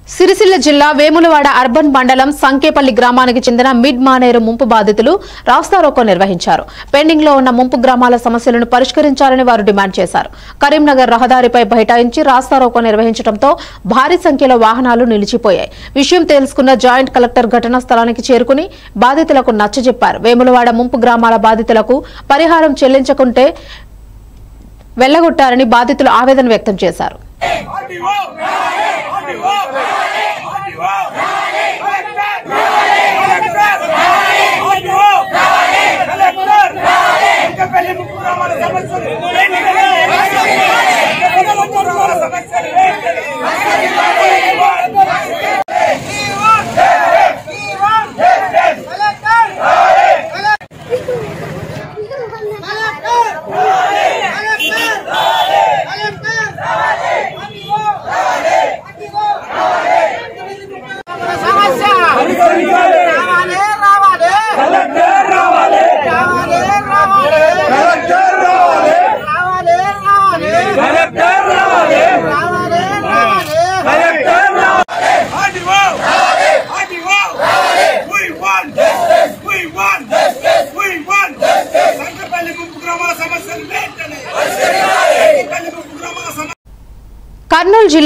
సిరిసిల్ల జిల్లా వేములవాడ అర్బన్ మండలం సంకేపల్లి గ్రామానికి చెందిన మిడ్ మానేరు ముంపు బాధితులు రాస్తారోకో నిర్వహించారు. పెండింగ్ లో ఉన్న ముంపు గ్రామాల సమస్యలను పరిష్కరించాలని వారు డిమాండ్ చేశారు. కరీంనగర్ రహదారిపై బైఠాయించి రాస్తారోకో నిర్వహించడంతో భారీ సంఖ్యలో వాహనాలు నిలిచిపోయాయి. విషయం తెలుసుకున్న జాయింట్ కలెక్టర్ ఘటనా స్థలానికి చేరుకుని బాధితులకు నచ్చజెప్పారు. వేములవాడ ముంపు గ్రామాల బాధితులకు పరిహారం చెల్లించకుంటే వెళ్లగొట్టారని బాధితులు ఆవేదన వ్యక్తం చేశారు. కర్నూలు జిల్లా